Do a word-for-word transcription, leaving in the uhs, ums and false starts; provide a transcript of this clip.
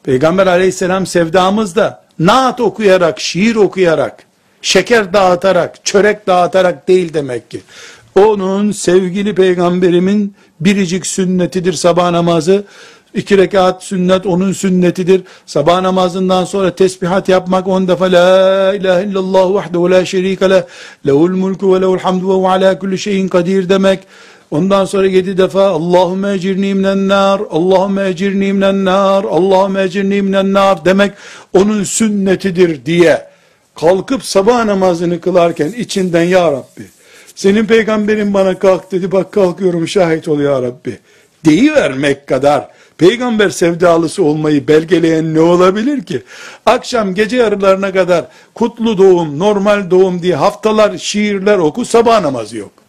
Peygamber aleyhisselam sevdamızda naat okuyarak, şiir okuyarak, şeker dağıtarak, çörek dağıtarak değil demek ki. Onun sevgili peygamberimin biricik sünnetidir sabah namazı. İki rekat sünnet onun sünnetidir. Sabah namazından sonra tesbihat yapmak on defa la ilahe illallah vahdehu la şerike leh lehul mulku ve lehul hamdu ve hu ala kulli şeyin kadir demek. Ondan sonra yedi defa Allahümme ecirni minen nar, Allahümme ecirni minen nar, Allahümme ecirni minen nar demek onun sünnetidir diye kalkıp sabah namazını kılarken içinden ya Rabbi senin peygamberin bana kalk dedi, bak kalkıyorum şahit ol ya Rabbi deyivermek kadar peygamber sevdalısı olmayı belgeleyen ne olabilir ki? Akşam gece yarılarına kadar kutlu doğum, normal doğum diye haftalar şiirler oku, sabah namazı yok.